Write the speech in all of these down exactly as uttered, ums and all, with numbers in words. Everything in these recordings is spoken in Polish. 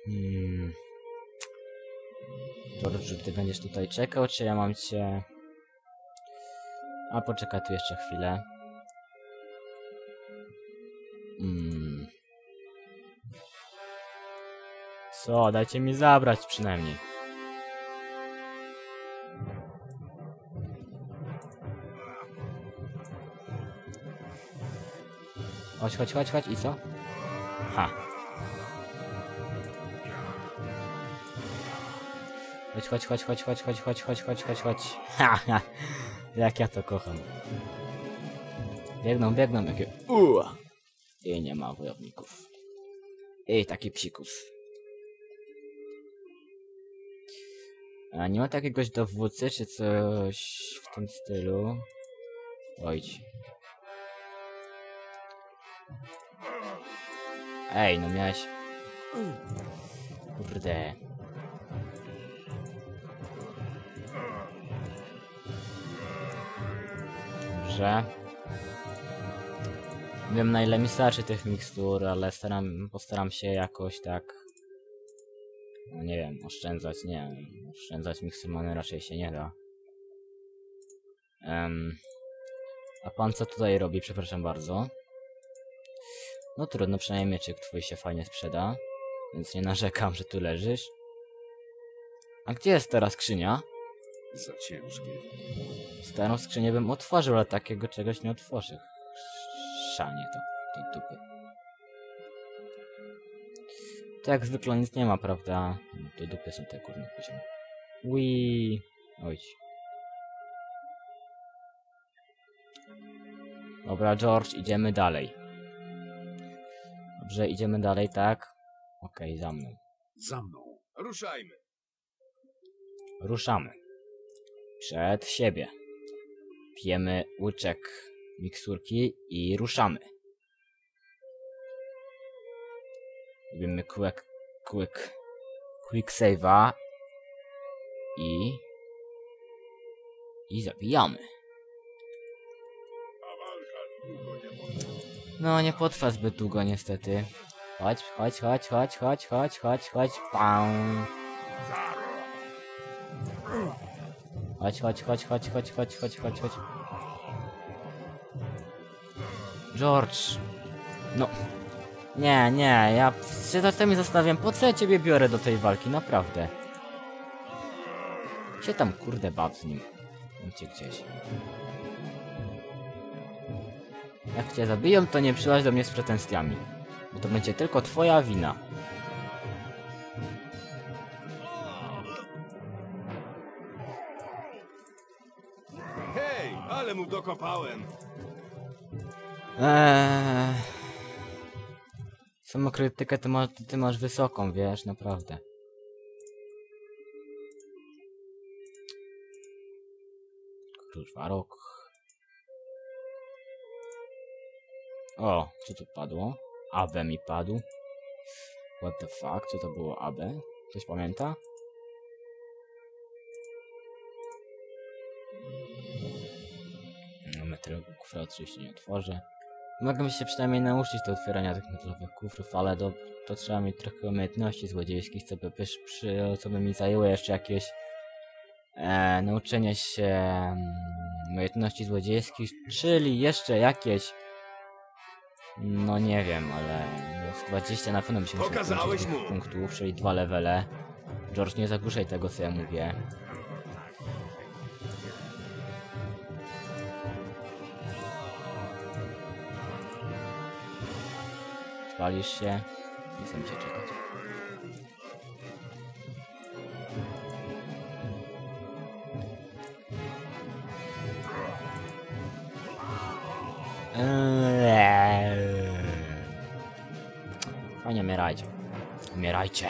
Hmm. George, ty będziesz tutaj czekał, czy ja mam cię... A poczekaj tu jeszcze chwilę. Hmm. Co? Dajcie mi zabrać przynajmniej. Chodź, chodź, chodź, chodź i co? Ha. Chodź, chodź, chodź, chodź, chodź, chodź, chodź, chodź, chodź, chodź, chodź. Ha, ha. Jak ja to kocham. Biegną, biegną, jakie... Uuu. I nie ma wojowników. I taki psikus. A nie ma takiegoś dowódcy, czy coś w tym stylu? Ojdź. Ej, no miałeś... Kurde. Dobrze. Wiem, na ile mi starczy tych mikstur, ale staram, postaram się jakoś tak... No nie wiem, oszczędzać, nie wiem. Oszczędzać mikstur many raczej się nie da. Um, a pan co tutaj robi? Przepraszam bardzo. No trudno, przynajmniej mieczyk twój się fajnie sprzeda. Więc nie narzekam, że tu leżysz. A gdzie jest teraz skrzynia? Za ciężkie. Starą skrzynię bym otworzył, ale takiego czegoś nie otworzy. Szanie to, tej dupy. To jak zwykle nic nie ma, prawda? Do dupy są te górne poziomy. Wii. Oj. Dobra, George, idziemy dalej. Dobrze, idziemy dalej, tak? Okej, okay, za mną. Za mną. Ruszajmy. Ruszamy. Przed siebie. Pijemy łyczek miksurki i ruszamy. Robimy quick, quick, quick save'a i i zabijamy. No nie potrwa zbyt długo niestety. Chodź, chodź, chodź, chodź, chodź, chodź, chodź, chodź, pam. Chodź, chodź, chodź, chodź, chodź, chodź, chodź, chodź, chodź. George. No. Nie, nie, ja się zatem zastanawiam, po co ja ciebie biorę do tej walki, naprawdę. Się tam kurde baw z nim. Idźcie gdzieś. Jak cię zabiją, to nie przyłaź do mnie z pretensjami. Bo to będzie tylko twoja wina. Hej, ale mu dokopałem. Eee... Samokrytykę ty masz, ty masz wysoką, wiesz, naprawdę. Kurwa, rok. O, co tu padło? A B mi padł. What the fuck? Co to było A B? Ktoś pamięta? No, metalowych kufra oczywiście nie otworzę. Mogę się przynajmniej nauczyć do otwierania tych metalowych kufrów, ale do, to trzeba mieć trochę umiejętności złodziejskich, co by, przy, przy, co by mi zajęło jeszcze jakieś e, nauczenie się um, umiejętności złodziejskich, czyli jeszcze jakieś, no nie wiem, ale no, z dwadzieścia na pewno by się musiał tych punktów, czyli dwa levele. George, nie zagłuszaj tego, co ja mówię. Spalisz się? Nie chcę mi się czekać. Fajnie, umierajcie. Umierajcie.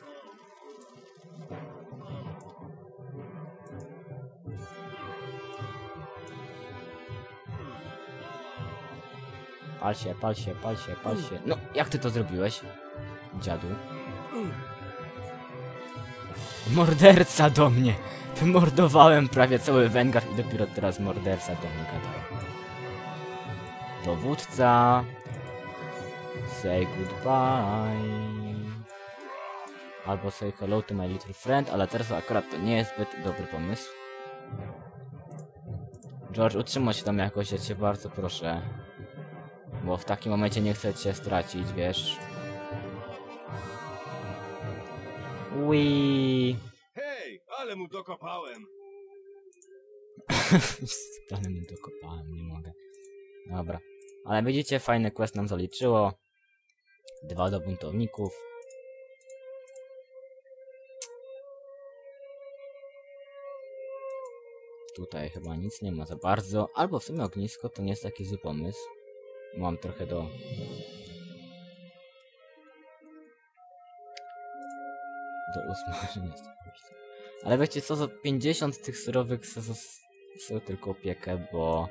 Pal się, pal się, pal się, pal się. No, jak ty to zrobiłeś? Dziadu. Morderca do mnie! Wymordowałem prawie cały Vanguard i dopiero teraz morderca do mnie gada. Dowódca. Say goodbye. Albo say hello to my little friend, ale teraz akurat to nie jest zbyt dobry pomysł. George, utrzymaj się tam jakoś, ja cię bardzo proszę. Bo w takim momencie nie chcę cię stracić, wiesz. Ui. Hej, ale mu dokopałem. Ale mi dokopałem, nie mogę. Dobra. Ale widzicie, fajny quest nam zaliczyło. Dwa do buntowników. Tutaj chyba nic nie ma za bardzo. Albo w sumie ognisko to nie jest taki zły pomysł. Mam trochę do... do usmażenia. Ale wiecie co, za pięćdziesiąt tych surowych sobie tylko opiekę, bo...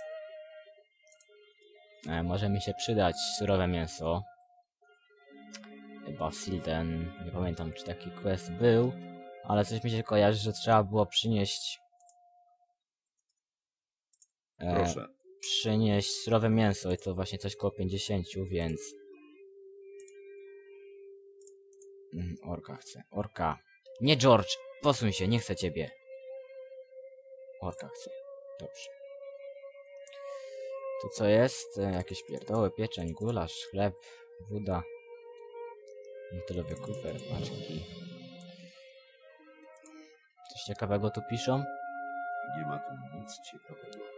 E, może mi się przydać surowe mięso. Chyba w Silden, nie pamiętam czy taki quest był, ale coś mi się kojarzy, że trzeba było przynieść... E, Proszę. przynieść surowe mięso i to właśnie coś koło pięćdziesiąt, więc... Mm, orka chcę. Orka. Nie George! Posuń się, nie chcę ciebie. Orka chcę. Dobrze. Tu co jest? E, jakieś pierdoły, pieczeń, gulasz, chleb, woda. Metylowy kufer, paczki. Coś ciekawego tu piszą? Nie ma tu nic ciekawego.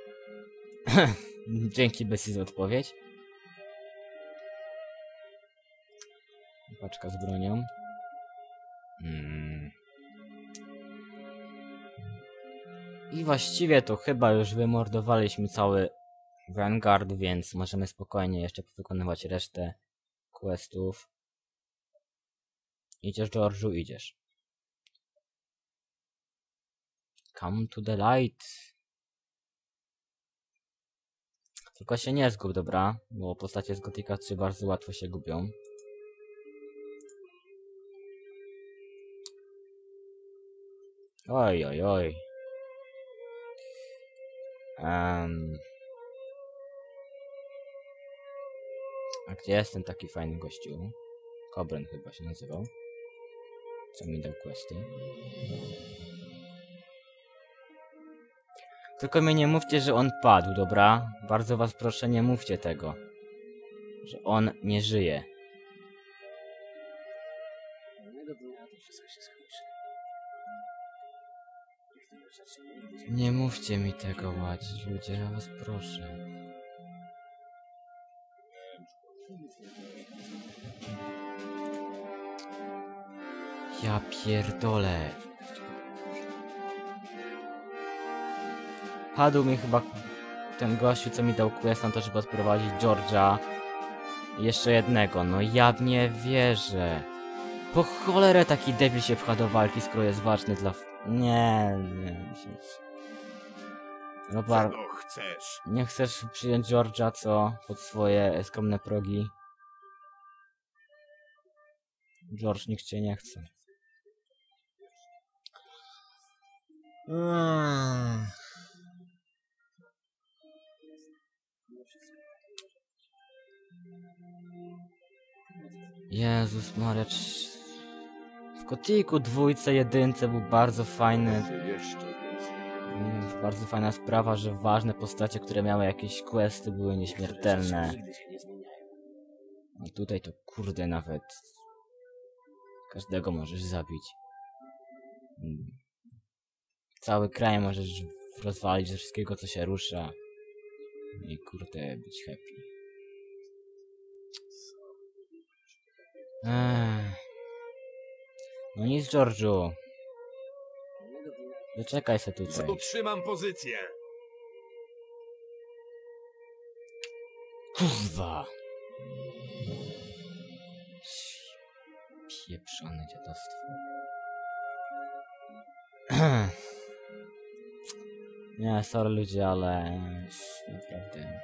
Dzięki Bessie za odpowiedź. Paczka z bronią. Hmm. I właściwie to chyba już wymordowaliśmy cały Vanguard, więc możemy spokojnie jeszcze wykonywać resztę questów. Idziesz, George'u, idziesz. Come to the light. Tylko się nie zgub, dobra? Bo postacie z Gotika trzy bardzo łatwo się gubią. Oj, oj, oj. Um. A gdzie jest ten taki fajny gościu? Kobren chyba się nazywał. Co mi dał questy. Tylko mi nie mówcie, że on padł, dobra? Bardzo was proszę, nie mówcie tego. Że on nie żyje. Nie mówcie mi tego, ładzi ludzie, ja was proszę. Ja pierdolę. Padł mi chyba ten gościu, co mi dał quest na to, żeby odprowadzić George'a. I jeszcze jednego, no ja nie wierzę. Po cholerę taki debil się pcha do walki, skoro jest ważny dla... Nie, nie, nie. No bar... Czego chcesz? Nie chcesz przyjąć George'a, co? Pod swoje skromne progi. George, nikt cię nie chce. Mm. Jezus Maria, w Gotiku dwójce, jedynce był bardzo fajny. Bardzo fajna sprawa, że ważne postacie, które miały jakieś questy, były nieśmiertelne. A tutaj to kurde nawet każdego możesz zabić. Cały kraj możesz rozwalić ze wszystkiego, co się rusza. I kurde, być happy. Ech. No nic, George'u. Wyczekaj se tutaj. Utrzymam pozycję. Kurwa. Pieprzone dziadostwo. Nie, sorry ludzie, ale naprawdę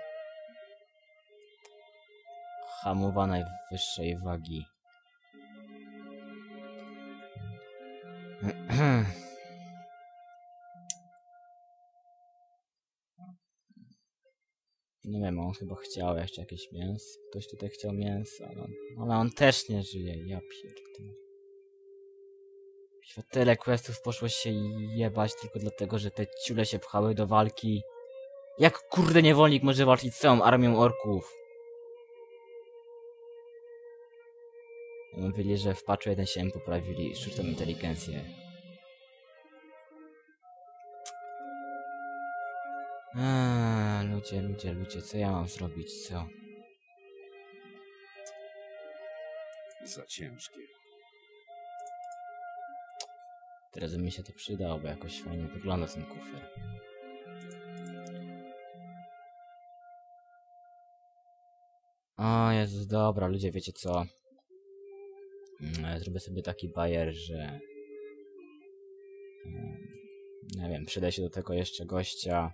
hamowa najwyższej wagi. Nie wiem, on chyba chciał jeszcze jakieś mięso. Ktoś tutaj chciał mięso, ale on, ale on też nie żyje. Ja pierdolę. Tyle questów poszło się jebać tylko dlatego, że te ciule się pchały do walki. Jak kurde niewolnik może walczyć z całą armią orków? Mówili, że w patchu jeden się poprawili sztuczną inteligencję. Eee, ludzie, ludzie, ludzie, co ja mam zrobić, co? Za ciężkie. Teraz mi się to przydało, bo jakoś fajnie wygląda ten kufer. O Jezus, dobra, ludzie, wiecie co? Mm, Zrobię sobie taki bajer, że... mm, Nie wiem, przyda się do tego jeszcze gościa.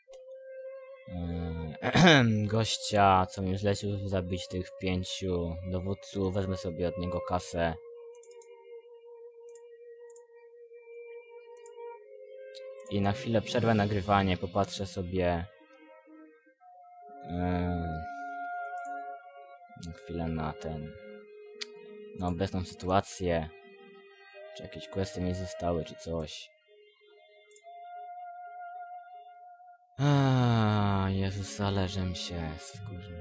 Yy, gościa, co mi zlecił zabić tych pięciu dowódców. Wezmę sobie od niego kasę. I na chwilę przerwę nagrywanie, popatrzę sobie... Yy, na chwilę na ten... na obecną sytuację. Czy jakieś questy mi zostały, czy coś. Aaa, Jezus, ale żem się skurzył.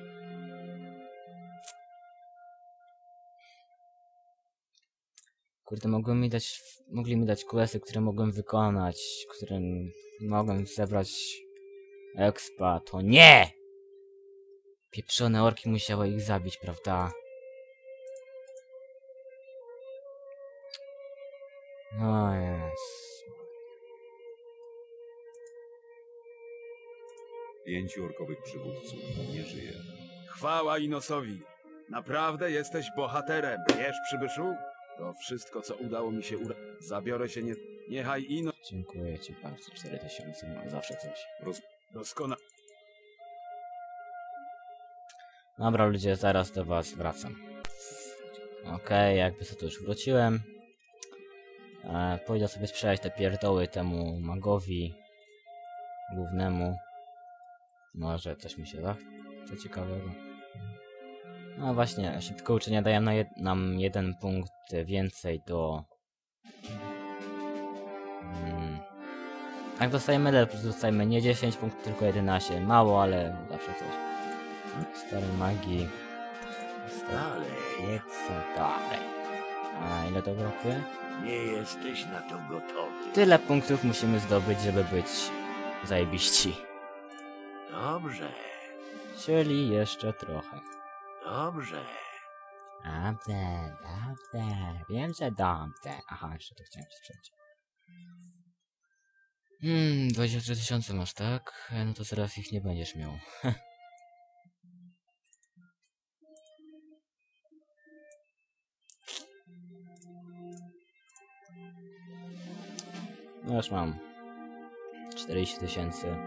Kurde, mogłem mi dać, mogli mi dać questy, które mogłem wykonać, które mogłem zebrać expa, to nie! Pieprzone orki musiały ich zabić, prawda? O jest. Pięciu orkowych przywódców nie żyje. Chwała Inosowi. Naprawdę jesteś bohaterem, wiesz, przybyszu? To wszystko, co udało mi się ura... Zabiorę się nie... Niechaj Ino... Dziękuję ci bardzo, cztery tysiące, mam zawsze coś. Roz... Doskonale. Dobra ludzie, zaraz do was wracam. Okej, okay, jakby co to już wróciłem. E, pójdę sobie sprzedać te pierdoły temu magowi głównemu. Może coś mi się da? Co ciekawego. No właśnie, szybko uczenia dają na jed nam jeden punkt więcej do... Hmm. Jak dostajemy medal, plus dostajemy nie dziesięć punktów, tylko jedenaście. Mało, ale zawsze coś. Stare magii. Dalej. Co dalej? A ile to brakuje? Nie jesteś na to gotowy. Tyle punktów musimy zdobyć, żeby być zajebiści. Dobrze, Czyli jeszcze trochę. dobrze. Dobrze, dobrze. Wiem, że dobrze. Aha, jeszcze to chciałem ci sprzedać. Hmm, dwadzieścia trzy tysiące masz, tak? No to zaraz ich nie będziesz miał. No już mam czterdzieści tysięcy.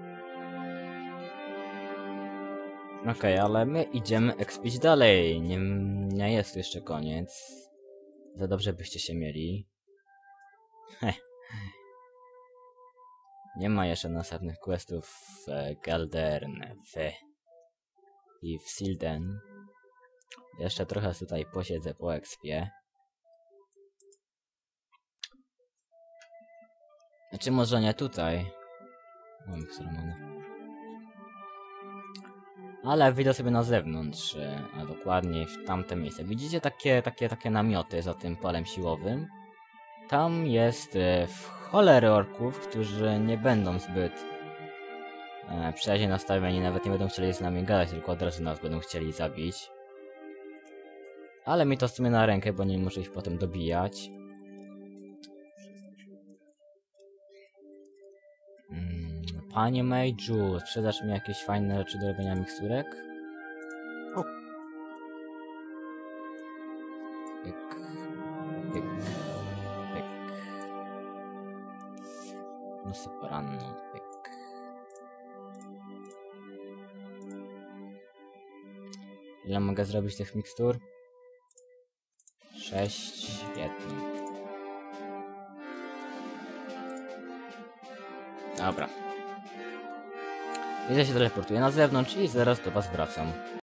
Okej, okay, ale my idziemy expić dalej. Nie, nie jest jeszcze koniec. Za dobrze byście się mieli. Heh. Nie ma jeszcze następnych questów w Geldern w i w Silden. Jeszcze trochę tutaj posiedzę po expie. Znaczy może nie tutaj. Mam sermony. Ale wyjdę sobie na zewnątrz, a dokładniej w tamte miejsce. Widzicie takie, takie, takie namioty za tym polem siłowym? Tam jest w cholery orków, którzy nie będą zbyt e, przyjaźnie nastawieni, nawet nie będą chcieli z nami gadać, tylko od razu nas będą chcieli zabić. Ale mi to w sumie na rękę, bo nie muszę ich potem dobijać. Mm, Panie Mage'u, sprzedasz mi jakieś fajne rzeczy do robienia miksturek? O. Pyk, pyk, pyk. No separanną, pyk. Ile mogę zrobić tych mikstur? Sześć, jedno. Dobra. Ja się teleportuję na zewnątrz i zaraz do was wracam.